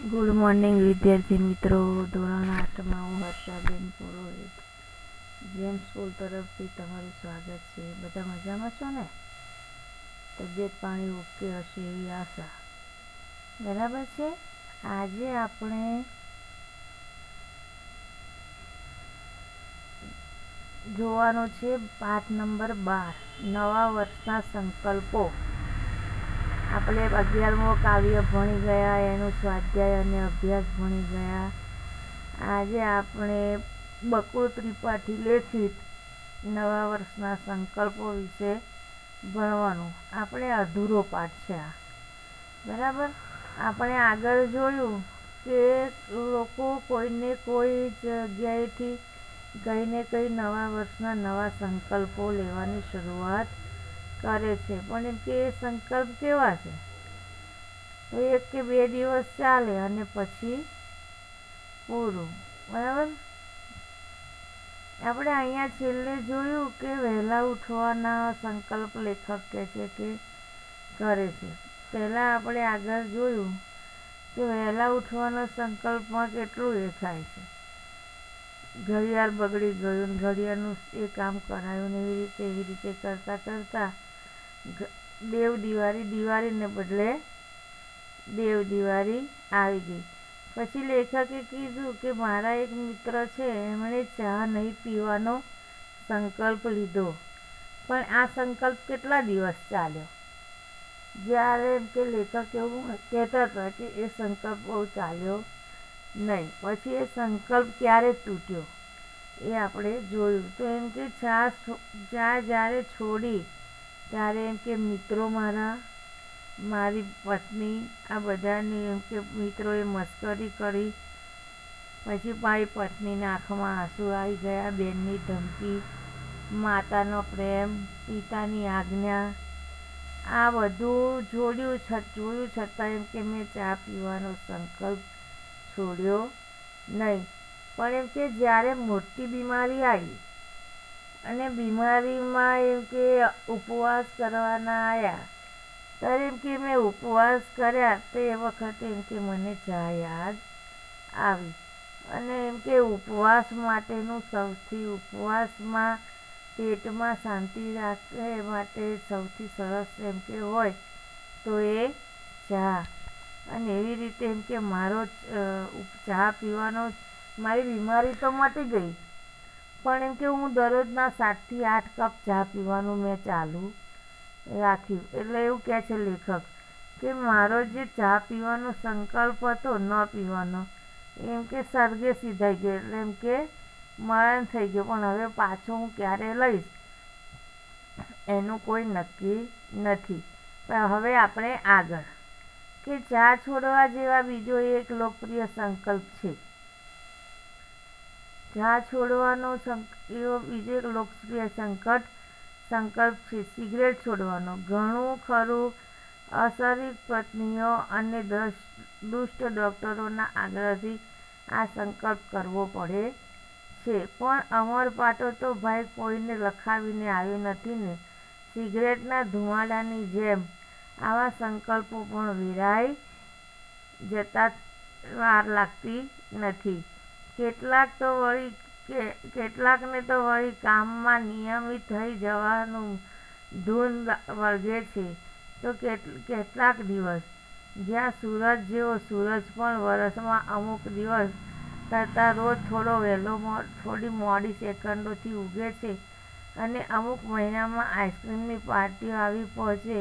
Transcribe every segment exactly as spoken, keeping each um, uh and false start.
Good morning વિદ્યાર્થી મિત્રો. ધોરણ આઠમાં હું હર્ષાબેન પુરોહિત જેમ સ્કૂલ તરફથી તમારું સ્વાગત છે. બધા મજામાં છો ને? તબિયત પાણી ઓકે હશે એવી આશા. બરાબર છે. આજે આપણે જોવાનું છે પાઠ નંબર બાર, નવા વર્ષના સંકલ્પો. આપણે અગિયારમો કાવ્ય ભણી ગયા, એનું સ્વાધ્યાય અને અભ્યાસ ભણી ગયા. આજે આપણે બકુળ ત્રિપાઠી લેખિત નવા વર્ષના સંકલ્પો વિશે ભણવાનું. આપણે અધૂરો પાઠ છે આ. બરાબર. આપણે આગળ જોયું કે લોકો કોઈને કોઈ જગ્યાએથી કઈને કંઈ નવા વર્ષના નવા સંકલ્પો લેવાની શરૂઆત કરે છે, પણ એમ કે એ સંકલ્પ કેવા છે? તો એક કે બે દિવસ ચાલે અને પછી પૂરું. બરાબર. આપણે અહીંયા છેલ્લે જોયું કે વહેલા ઉઠવાના સંકલ્પ લેખક કહે છે કે કરે છે. પહેલાં આપણે આગળ જોયું કે વહેલા ઉઠવાનો સંકલ્પમાં કેટલું એ થાય છે. ઘડિયાળ બગડી ગયું, ઘડિયાળનું એ કામ કરાયું ને એવી રીતે એવી રીતે કરતાં કરતાં દેવ દિવાળી દિવાળીને બદલે દેવ દિવાળી આવી ગઈ. પછી લેખકે કીધું કે મારા એક મિત્ર છે, એમણે ચા નહીં પીવાનો સંકલ્પ લીધો, પણ આ સંકલ્પ કેટલા દિવસ ચાલ્યો? જ્યારે એમ કે લેખક એવું કહેતા હતા કે એ સંકલ્પ બહુ ચાલ્યો નહીં. પછી એ સંકલ્પ ક્યારે તૂટ્યો એ આપણે જોયું. તો એમ કે ચા ચા જ્યારે છોડી ત્યારે એમ કે મિત્રો મારા, મારી પત્ની, આ બધાની એમ કે મિત્રોએ મસ્કરી કરી. પછી મારી પત્નીના આંખમાં આંસુ આવી ગયા. બેનની ધમકી, માતાનો પ્રેમ, પિતાની આજ્ઞા, આ બધું જોડ્યું જોયું છતાં એમ કે મેં ચા પીવાનો સંકલ્પ છોડ્યો નહીં. પણ એમ કે જ્યારે મોટી બીમારી આવી અને બીમારીમાં એમ કે ઉપવાસ કરવાના આવ્યા, ત્યારે એમ કે મેં ઉપવાસ કર્યા તો એ વખતે એમ કે મને ચા યાદ આવી. અને એમ કે ઉપવાસ માટેનું સૌથી ઉપવાસમાં પેટમાં શાંતિ રાખે માટે સૌથી સરસ એમ કે હોય તો એ ચા. અને એવી રીતે એમ કે મારો ચા પીવાનો, મારી બીમારી તો મટી ગઈ, પણ એમ કે હું દરરોજના સાતથી આઠ કપ ચા પીવાનું મેં ચાલુ રાખ્યું. એટલે એવું કહે છે લેખક કે મારો જે ચા પીવાનો સંકલ્પ હતો ન પીવાનો, એમ કે સ્વર્ગે સિધાઈ ગયો, એટલે એમ કે મરણ થઈ ગયો. પણ હવે પાછો હું ક્યારે લઈશ એનું કોઈ નક્કી નથી. પણ હવે આપણે આગળ કે ચા છોડવા જેવા બીજો એક લોકપ્રિય સંકલ્પ છે. ચા છોડવાનો એવો બીજો એક લોકપ્રિય સંકટ સંકલ્પ છે સિગરેટ છોડવાનો. ઘણું ખરું અશરીર પત્નીઓ અને દુષ્ટ ડૉક્ટરોના આગ્રહથી આ સંકલ્પ કરવો પડે છે, પણ અમર પાટો તો ભાઈ કોઈને લખાવીને આવ્યો નથી ને. સિગરેટના ધુમાડાની જેમ આવા સંકલ્પો પણ વિરાઈ જતા વાર લાગતી નથી. કેટલાક તો વળી કે કેટલાકને તો વળી કામમાં નિયમિત થઈ જવાનું ધૂન વળગે છે, તો કેટલાક દિવસ જ્યાં સૂરજ જેવો સૂરજ પણ વર્ષમાં અમુક દિવસ કરતાં રોજ થોડો વહેલો થોડી મોડી સેકન્ડોથી ઉગે છે, અને અમુક મહિનામાં આઈસ્ક્રીમની પાર્ટીઓ આવી પહોંચે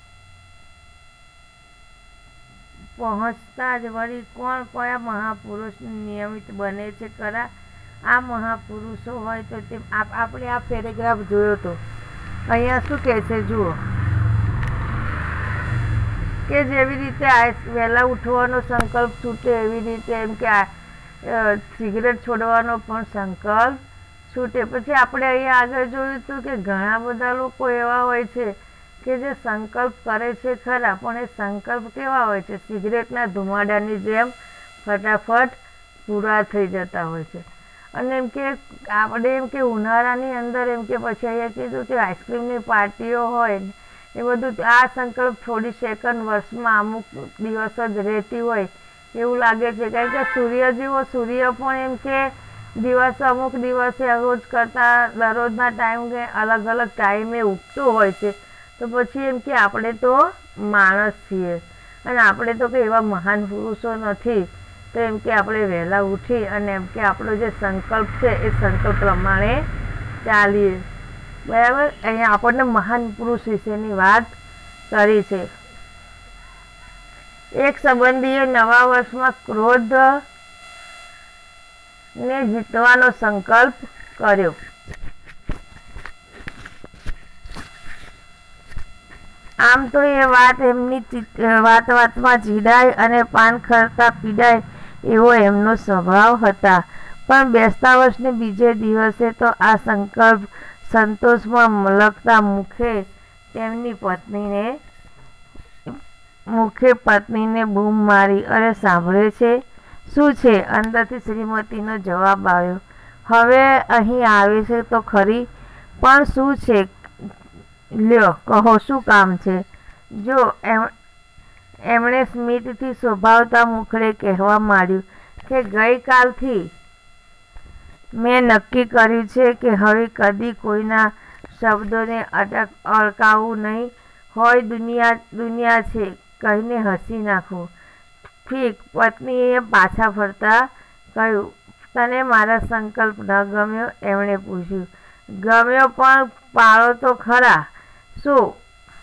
પહોંચતા જ વળી કોણ કયા મહાપુરુષ નિયમિત બને છે ખરા? આ મહાપુરુષો હોય તો તે આપણે આ પેરેગ્રાફ જોયો તો અહીંયા શું કહે છે જુઓ કે જેવી રીતે વહેલા ઉઠવાનો સંકલ્પ છૂટે એવી રીતે એમ કે સિગરેટ છોડવાનો પણ સંકલ્પ છૂટે. પછી આપણે અહીંયા આગળ જોયું હતું કે ઘણા બધા લોકો એવા હોય છે કે જે સંકલ્પ કરે છે ખરા, પણ એ સંકલ્પ કેવા હોય છે? સિગરેટના ધુમાડાની જેમ ફટાફટ પૂરા થઈ જતા હોય છે. અને એમ કે આપણે એમ કે ઉનાળાની અંદર એમ કે પછી અહીંયા કીધું કે આઈસ્ક્રીમની પાર્ટીઓ હોય એ બધું, આ સંકલ્પ થોડી સેકન્ડ વર્ષમાં અમુક દિવસ જ રહેતી હોય એવું લાગે છે, કારણ કે સૂર્ય જેવો સૂર્ય પણ એમ કે દિવસ અમુક દિવસે રોજ કરતાં દરરોજના ટાઈમે અલગ અલગ ટાઈમે ઉગતો હોય છે. તો પછી એમ કે આપણે તો માણસ છીએ અને આપણે તો કે એવા મહાન પુરુષો નથી, તો એમ કે આપણે વહેલા ઉઠી અને એમ કે આપણો જે સંકલ્પ છે એ સંકલ્પ પ્રમાણે ચાલીએ. બરાબર. અહીંયા આપણને મહાન પુરુષ વિશેની વાત કરી છે. એક સંબંધીએ નવા વર્ષમાં ક્રોધ ને જીતવાનો સંકલ્પ કર્યો. આમ તો એ વાત એમની વાત વાતમાં ચીડાય અને પાન ખરતા પીડાય એવો એમનો સ્વભાવ હતા. પણ બેસતા વર્ષને બીજે દિવસે તો આ સંકલ્પ સંતોષમાં મલકતા મુખે તેમની પત્નીને મુખે પત્નીને બૂમ મારી, અરે સાંભળે છે? શું છે? અંદરથી શ્રીમતીનો જવાબ આવ્યો, હવે અહીં આવે છે તો ખરી, પણ શું છે? લ્યો કહો, શું કામ છે? જો એમ એમણે સ્મિતથી શોભાવતા મુખડે કહેવા માંડ્યું કે ગઈકાલથી મેં નક્કી કર્યું છે કે હવે કદી કોઈના શબ્દોને અટક અડકાવવું નહીં. હોય દુનિયા દુનિયા છે કહીને હસી નાખવું. ઠીક. પત્નીએ પાછા ફરતા કહ્યું, તને મારા સંકલ્પ ન ગમ્યો? એમણે પૂછ્યું. ગમ્યો, પણ પાળો તો ખરા. શું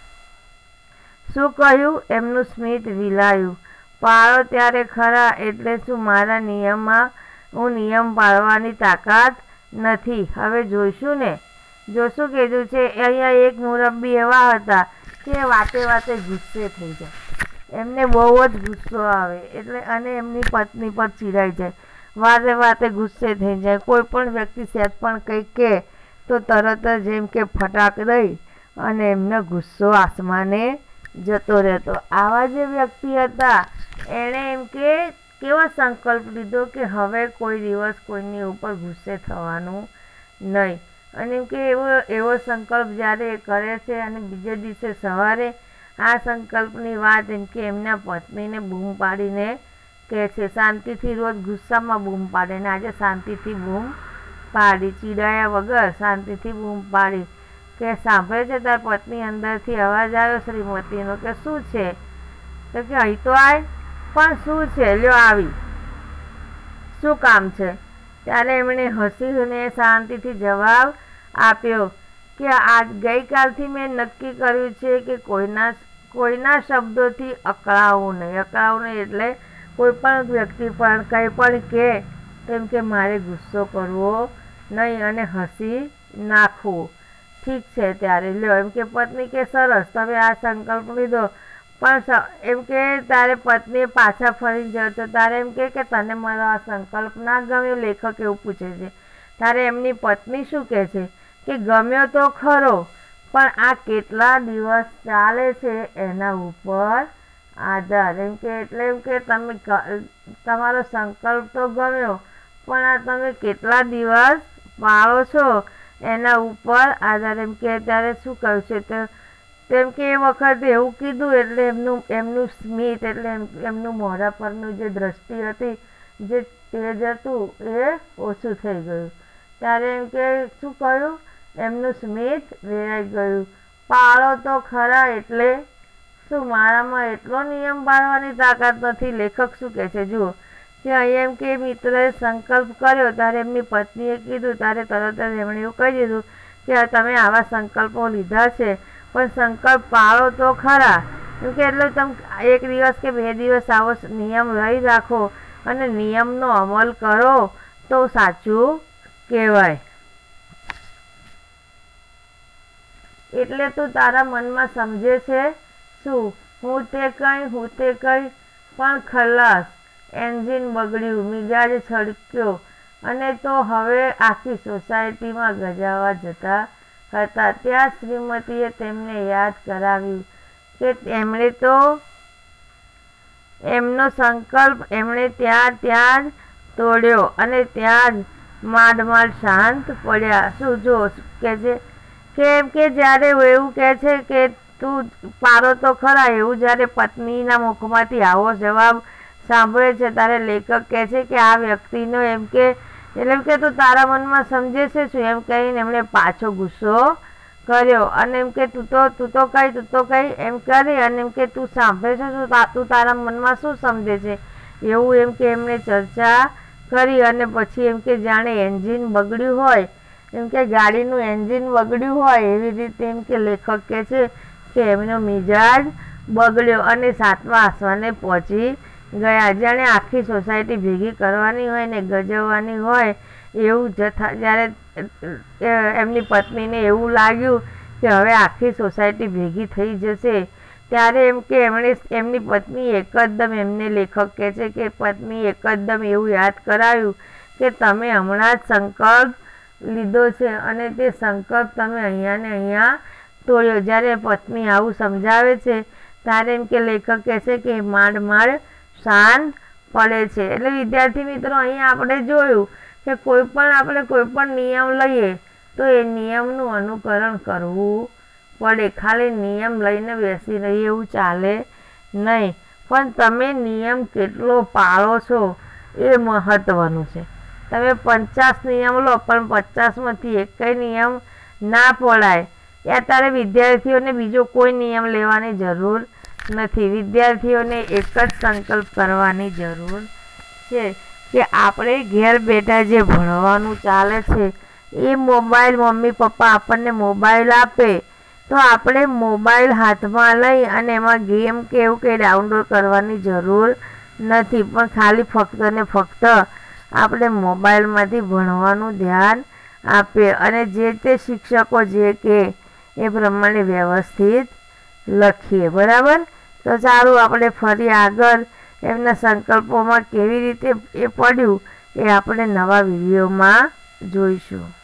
શું કહ્યું? એમનું સ્મિત વિલાયું. પાળો ત્યારે ખરા એટલે શું? મારા નિયમમાં હું નિયમ પાળવાની તાકાત નથી. હવે જોઈશું ને. જોશું કીધું છે. અહીંયા એક મુરબ્બી એવા હતા કે વાતે વાતે ગુસ્સે થઈ જાય. એમને બહુ જ ગુસ્સો આવે એટલે અને એમની પત્ની પર ચીડાઈ જાય, વાતે વાતે ગુસ્સે થઈ જાય. કોઈ પણ વ્યક્તિ સહેજ પણ કંઈક કહે તો તરત જ એમ કે ફટાક દઈ અને એમનો ગુસ્સો આસમાને જતો રહેતો. આવા જે વ્યક્તિ હતા એણે એમ કે કેવો સંકલ્પ લીધો કે હવે કોઈ દિવસ કોઈની ઉપર ગુસ્સે થવાનું નહીં. અને એમ કે એવો એવો સંકલ્પ જ્યારે એ કરે છે અને બીજે દિવસે સવારે આ સંકલ્પની વાત એમ કે એમના પત્નીને બૂમ પાડીને કહે છે. શાંતિથી રોજ ગુસ્સામાં બૂમ પાડે ને આજે શાંતિથી બૂમ પાડી, ચીડાયા વગર શાંતિથી બૂમ પાડી કે સાંભળે છે? તાર પત્ની અંદરથી અવાજ આવ્યો શ્રીમતીનો કે શું છે? તો કે અહીં તો આય. પણ શું છે? લ્યો આવી. શું કામ છે? ત્યારે એમણે હસીને શાંતિથી જવાબ આપ્યો કે આજ ગઈકાલથી મેં નક્કી કર્યું છે કે કોઈના કોઈના શબ્દોથી અકળાવવું નહીં. અકળાવવું નહીં એટલે કોઈ પણ વ્યક્તિ પણ કંઈ પણ કહે તેમ કે મારે ગુસ્સો કરવો નહીં અને હસી નાખવું. ઠીક છે. ત્યારે લ્યો એમ કે પત્ની કે સરસ, તમે આ સંકલ્પ લીધો. પણ એમ કે તારે પત્નીએ પાછા ફરીને જતો તો તારે એમ કે તને મારો આ સંકલ્પ ના ગમ્યો? લેખક એવું પૂછે છે. ત્યારે એમની પત્ની શું કહે છે કે ગમ્યો તો ખરો, પણ આ કેટલા દિવસ ચાલે છે એના ઉપર આધાર. એમ કે એટલે એમ કે તમે તમારો સંકલ્પ તો ગમ્યો, પણ આ તમે કેટલા દિવસ પાળો છો એના ઉપર આધાર. એમ કે ત્યારે શું કહ્યું છે તો તેમ કે એ વખતે એવું કીધું એટલે એમનું એમનું સ્મિત એટલે એમનું મોઢા પરનું જે દ્રષ્ટિ હતી, જે તેજ હતું એ ઓછું થઈ ગયું. ત્યારે એમ કે શું કહ્યું? એમનું સ્મિત વેરાઈ ગયું. પાળો તો ખરા એટલે શું? મારામાં એટલો નિયમ પાળવાની તાકાત નથી. લેખક શું કહે છે જુઓ કે અહીંયા એમ કે મિત્રએ સંકલ્પ કર્યો ત્યારે એમની પત્નીએ કીધું ત્યારે તરત જ એમણે એવું કહી દીધું કે તમે આવા સંકલ્પો લીધા છે પણ સંકલ્પ પાળો તો ખરા. કેમ કે એટલે તમે એક દિવસ કે બે દિવસ આવો નિયમ રહી રાખો અને નિયમનો અમલ કરો તો સાચું કહેવાય. એટલે તું તારા મનમાં સમજે છે શું? હું તે કંઈ હું તે કંઈ પણ ખલાસ. એન્જિન બગડ્યું, મિજાજ છડક્યો અને તો હવે આખી સોસાયટીમાં ગજાવા જતા હતા. ત્યાં શ્રીમતીએ તેમને યાદ કરાવ્યું કે એમણે તો એમનો સંકલ્પ એમણે ત્યાં ત્યાં જ તોડ્યો અને ત્યાં જ માંડ માંડ શાંત પડ્યા. શું જો કે છે કેમ કે જ્યારે એવું કહે છે કે તું પારો તો ખરા, એવું જ્યારે પત્નીના મુખમાંથી આવો જવાબ સાંભળે છે ત્યારે લેખક કહે છે કે આ વ્યક્તિનો એમ કે એટલે કે તું તારા મનમાં સમજે છે શું એમ કહીને એમણે પાછો ગુસ્સો કર્યો અને એમ કે તું તો તું તો કઈ તું તો કઈ એમ કરી અને એમ કે તું સાંભળે છે શું તું તારા મનમાં શું સમજે છે એવું એમ કે એમણે ચર્ચા કરી અને પછી એમ કે જાણે એન્જિન બગડ્યું હોય એમ કે ગાડીનું એન્જિન બગડ્યું હોય એવી રીતે એમ કે લેખક કહે છે કે એમનો મિજાજ બગડ્યો અને સાતમા આસમાને પહોંચી ગયા. જાણે આખી સોસાયટી ભેગી કરવાની હોય ને ગજવવાની હોય એવું જથા જ્યારે એમની પત્નીને એવું લાગ્યું કે હવે આખી સોસાયટી ભેગી થઈ જશે ત્યારે એમ કે એમણે એમની પત્ની એકદમ એમને લેખક કહે છે કે પત્ની એકદમ એવું યાદ કરાવ્યું કે તમે હમણાં જ સંકલ્પ લીધો છે અને તે સંકલ્પ તમે અહીંયા ને અહીંયા તોડ્યો. જ્યારે પત્ની આવું સમજાવે છે ત્યારે એમ કે લેખક કહે છે કે માંડ માંડ શાંત પડે છે. એટલે વિદ્યાર્થી મિત્રો અહીંયા આપણે જોયું કે કોઈ પણ આપણે કોઈ પણ નિયમ લઈએ તો એ નિયમનું અનુકરણ કરવું પડે. ખાલી નિયમ લઈને બેસી રહીએ એવું ચાલે નહીં, પણ તમે નિયમ કેટલો પાળો છો એ મહત્ત્વનું છે. તમે પચાસ નિયમ લો પણ પચાસમાંથી એકય નિયમ ના પડાય યા ત્યારે વિદ્યાર્થીઓને બીજો કોઈ નિયમ લેવાની જરૂર નથી. વિદ્યાર્થીઓને એક જ સંકલ્પ કરવાની જરૂર છે કે આપણે ઘેર બેઠા જે ભણવાનું ચાલે છે એ મોબાઈલ મમ્મી પપ્પા આપણને મોબાઈલ આપે તો આપણે મોબાઈલ હાથમાં લઈ અને એમાં ગેમ કે એવું કંઈ ડાઉનલોડ કરવાની જરૂર નથી, પણ ખાલી ફક્ત ને ફક્ત આપણે મોબાઈલમાંથી ભણવાનું ધ્યાન આપીએ અને જે તે શિક્ષકો જે કે એ પ્રમાણે વ્યવસ્થિત લખીએ. બરાબર? તો ચાલો આપણે ફરી આગળ એમના સંકલ્પોમાં કેવી રીતે એ પડ્યું એ આપણે નવા વિડીયોમાં જોઈશું.